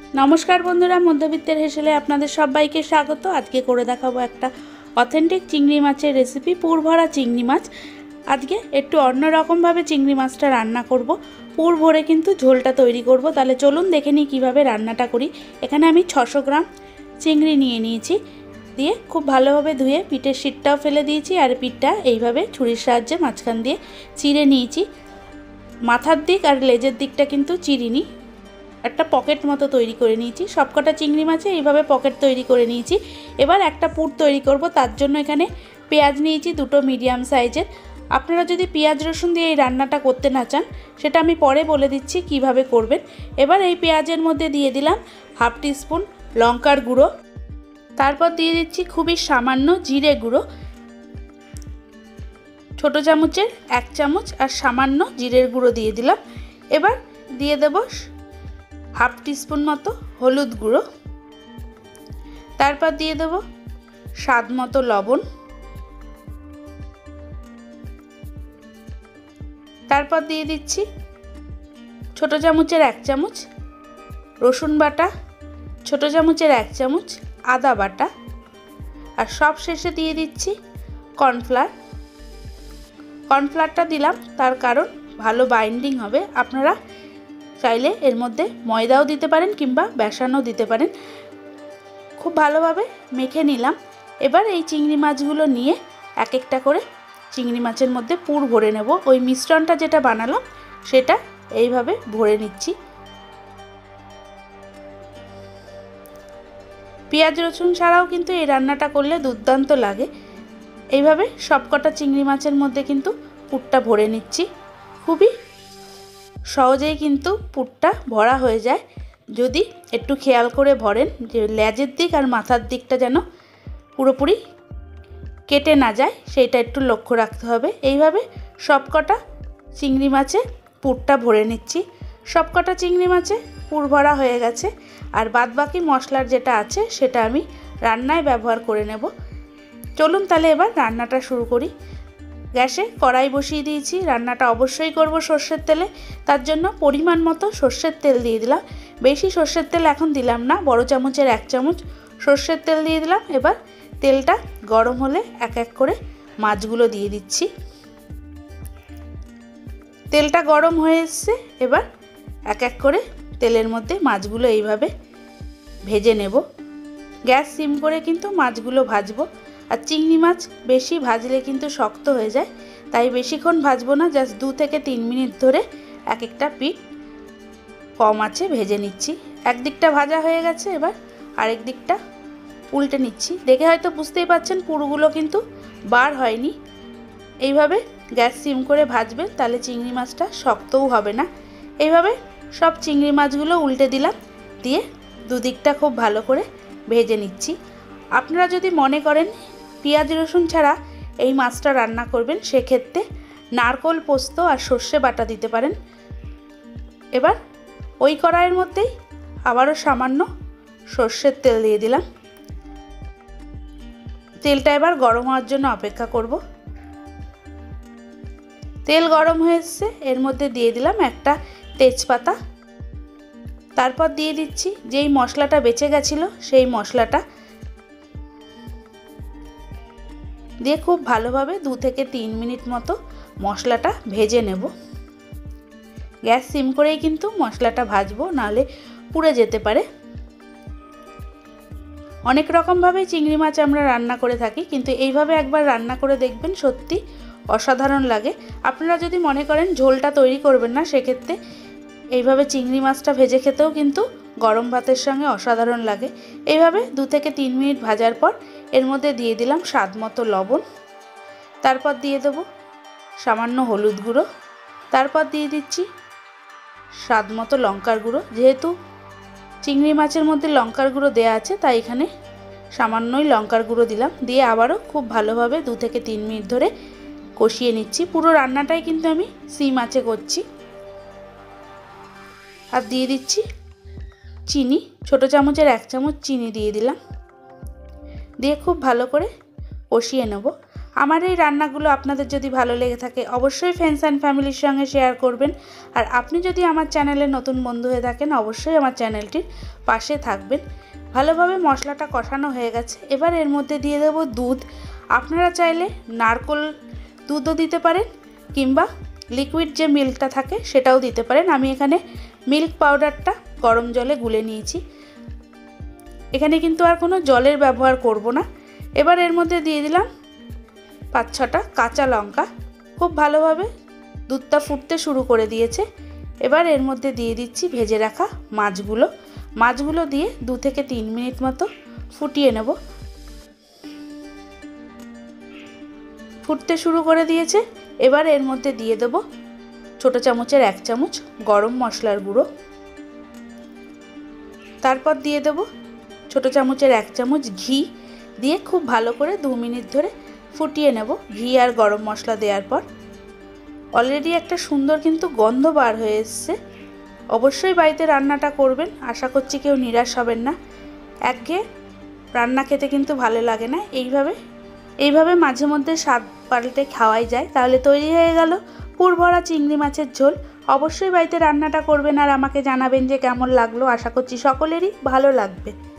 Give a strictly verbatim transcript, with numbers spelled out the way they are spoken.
नमस्कार बंधुरा मध्यबित्तेर हेसेले आपनादेर सबाइके स्वागत। आज के करे देखाबो एकटा अथेंटिक चिंगड़ी माछेर रेसिपि, पुर भरा चिंगड़ी माछ। आज के एकटु अन्य रकम भावे चिंगड़ी माछटा रान्ना करब, पुर भरे किन्तु झोलटा तैरी करब। ताहले चलुन देखे निई किभाबे रान्नाटा करी। एखाने आमि छशो ग्राम चिंगड़ी निये नियेछि, दिये खूब भालोभाबे धुए पिठेर शीटटाओ फेले दियेछि आर पिठटा एइभाबे छुरिर साहाज्ये माछखान दिये चिरे नियेछि। माथार दिक और लेजेर दिकटा किन्तु चिरिनी, একটা পকেট মতো তৈরি করে নিয়েছি। সবকটা চিংড়ি মাছে এইভাবে পকেট তৈরি করে নিয়েছি। এবার একটা পুর তৈরি করব, তার জন্য এখানে পেঁয়াজ নিয়েছি দুটো মিডিয়াম সাইজের। আপনারা যদি পেঁয়াজ রসুন দিয়ে এই রান্নাটা করতে না চান সেটা আমি পরে বলে দিচ্ছি কিভাবে করবেন। এবার এই পেঁয়াজের মধ্যে দিয়ে দিলাম হাফ টিস্পুন লঙ্কার গুঁড়ো, তারপর দিয়ে দিচ্ছি খুবই সামান্য জিরে গুঁড়ো, ছোট চামচের এক চামচ আর সামান্য জিরের গুঁড়ো দিয়ে দিলাম। এবার দিয়ে দেব हाफ टीस्पून मतो हलुद गुड़ो, तारपर दिए देव स्वाद मतो लवण, तारपर दिए दिच्छी छोटो चामचेर एक चामच रसुन बाटा, छोटो चामचेर एक चामच आदा बाटा और सब शेषे दिए दिच्छी कर्नफ्लावर। कर्नफ्लावरटा दिलाम तार कारण भालो बाइंडिंग होबे। आपनारा चाइले एर मध्य मयदाओ दीते पारेन किंबा बेसानो दीते पारेन। खूब भालोभाबे मेखे निलाम। एबार एई चिंगड़ी माछगुलो निये एक एकटा करे चिंगड़ी माछेर मध्य पुर भरे नेब। ओई मिश्रणटा जेटा बानालाम सेटा एइभाबे भरे निচ্ছি। पेঁয়াজ रसुन छाड़ाओ किन्तु एई रान्नाटा करले दुर्दान्त लागे। एइभाबे सबकटा चिंगड़ी माछेर मध्य किन्तु पुरटा भरे निচ্ছি। खूबই सहजेই কিন্তু পুরটা ভরা হয়ে যায় যদি একটু খেয়াল করে ভরেন যে লেজের দিক আর মাথার দিকটা যেন পুরোপুরি কেটে না যায় সেটা একটু লক্ষ্য রাখতে হবে। এইভাবে সবকটা চিংড়ি মাছে পুরটা ভরে নিচ্ছি। সবকটা চিংড়ি মাছে পুর ভরা হয়ে গেছে আর বাদবাকি মশলার যেটা আছে সেটা আমি রান্নায় ব্যবহার করে নেব। চলুন তাহলে এবার রান্নাটা শুরু করি। গ্যাসে কড়াই বসিয়ে দিয়েছি। রান্নাটা অবশ্যই করব সরষের তেলে, তার জন্য পরিমাণ মতো সরষের তেল দিয়ে দিলাম। বেশি সরষের তেল এখন দিলাম না, বড় চামচের এক চামচ সরষের তেল দিয়ে দিলাম। এবার তেলটা গরম হলে এক এক করে মাছগুলো দিয়ে দিচ্ছি। তেলটা গরম হয়ে এসেছে, এবার এক এক করে তেলের মধ্যে মাছগুলো এইভাবে ভেজে নেব। গ্যাস সিম করে কিন্তু মাছগুলো ভাজবো। আর চিংড়ি মাছ বেশি ভাজলে কিন্তু শক্ত হয়ে যায়, তাই বেশিক্ষণ ভাজবো না, জাস্ট দু থেকে তিন মিনিট ধরে এক একটা পিঠ কম আঁচে ভেজে নিচ্ছি। একদিকটা ভাজা হয়ে গেছে, এবার আরেক দিকটা উল্টে নিচ্ছি। দেখে হয়তো বুঝতেই পারছেন পুরগুলো কিন্তু বার হয়নি। এইভাবে গ্যাস সিম করে ভাজবেন, তাহলে চিংড়ি মাছটা শক্তও হবে না। এইভাবে সব চিংড়ি মাছগুলো উল্টে দিলাম, দিয়ে দুদিকটা খুব ভালো করে ভেজে নিচ্ছি। আপনারা যদি মনে করেন পেঁয়াজ রসুন ছাড়া এই মাছটা রান্না করবেন সেক্ষেত্রে নারকোল পোস্ত আর সর্ষে বাটা দিতে পারেন। এবার ওই কড়াইয়ের মধ্যেই আবারও সামান্য সর্ষের তেল দিয়ে দিলাম। তেলটা এবার গরম হওয়ার জন্য অপেক্ষা করব। তেল গরম হয়ে এসেছে, এর মধ্যে দিয়ে দিলাম একটা তেজপাতা, তারপর দিয়ে দিচ্ছি যেই মশলাটা বেঁচে গেছিলো সেই মশলাটা দিয়ে খুব ভালোভাবে দু থেকে তিন মিনিট মতো মশলাটা ভেজে নেব। গ্যাস সিম করেই কিন্তু মশলাটা ভাজবো, নাহলে পুড়ে যেতে পারে। অনেক রকমভাবে চিংড়ি মাছ আমরা রান্না করে থাকি, কিন্তু এইভাবে একবার রান্না করে দেখবেন, সত্যি অসাধারণ লাগে। আপনারা যদি মনে করেন ঝোলটা তৈরি করবেন না সেক্ষেত্রে এইভাবে চিংড়ি মাছটা ভেজে খেতেও কিন্তু গরম ভাতের সঙ্গে অসাধারণ লাগে। এইভাবে দু থেকে তিন মিনিট ভাজার পর এর মধ্যে দিয়ে দিলাম স্বাদ মতো লবণ, তারপর দিয়ে দেবো সামান্য হলুদ গুঁড়ো, তারপর দিয়ে দিচ্ছি স্বাদ মতো লঙ্কার গুঁড়ো। যেহেতু চিংড়ি মাছের মধ্যে লঙ্কার গুঁড়ো দেওয়া আছে তাই এখানে সামান্যই লঙ্কার গুঁড়ো দিলাম। দিয়ে আবারও খুব ভালোভাবে দু থেকে তিন মিনিট ধরে কষিয়ে নিচ্ছি। পুরো রান্নাটাই কিন্তু আমি সিম আঁচে করছি। আর দিয়ে দিচ্ছি চিনি, ছোটো চামচের এক চামচ চিনি দিয়ে দিলাম। দিয়ে খুব ভালো করে কষিয়ে নেব। আমার এই রান্নাগুলো আপনাদের যদি ভালো লেগে থাকে অবশ্যই ফ্রেন্ডস অ্যান্ড ফ্যামিলির সঙ্গে শেয়ার করবেন। আর আপনি যদি আমার চ্যানেলে নতুন বন্ধু হয়ে থাকেন অবশ্যই আমার চ্যানেলটির পাশে থাকবেন। ভালোভাবে মশলাটা কষানো হয়ে গেছে। এবার এর মধ্যে দিয়ে দেব দুধ। আপনারা চাইলে নারকেল দুধও দিতে পারেন কিংবা লিকুইড যে মিল্কটা থাকে সেটাও দিতে পারেন। আমি এখানে মিল্ক পাউডারটা গরম জলে গুলে নিয়েছি। এখানে কিন্তু আর কোনো জলের ব্যবহার করব না। এবার এর মধ্যে দিয়ে দিলাম পাঁচ ছটা কাঁচা লঙ্কা। খুব ভালোভাবে দুধটা ফুটতে শুরু করে দিয়েছে। এবার এর মধ্যে দিয়ে দিচ্ছি ভেজে রাখা মাছগুলো। মাছগুলো দিয়ে দু থেকে তিন মিনিট মতো ফুটিয়ে নেব। ফুটতে শুরু করে দিয়েছে। এবার এর মধ্যে দিয়ে দেব ছোটো চামচের এক চামচ গরম মশলার গুঁড়ো। তারপর দিয়ে দেব ছোটো চামচের এক চামচ ঘি দিয়ে খুব ভালো করে দু মিনিট ধরে ফুটিয়ে নেব। ঘি আর গরম মশলা দেওয়ার পর অলরেডি একটা সুন্দর কিন্তু গন্ধ বার হয়ে এসছে। অবশ্যই বাড়িতে রান্নাটা করবেন, আশা করছি কেউ নিরাশ হবেন না। একঘেয়ে রান্না খেতে কিন্তু ভালো লাগে না। এইভাবে এইভাবে মাঝে মধ্যে স্বাদ পাল্টে খাওয়াই যায়। তাহলে তৈরি হয়ে গেল পুর ভরা চিংড়ি মাছের ঝোল। অবশ্যই বাড়িতে রান্নাটা করবেন আর আমাকে জানাবেন যে কেমন লাগলো। আশা করছি সকলেরই ভালো লাগবে।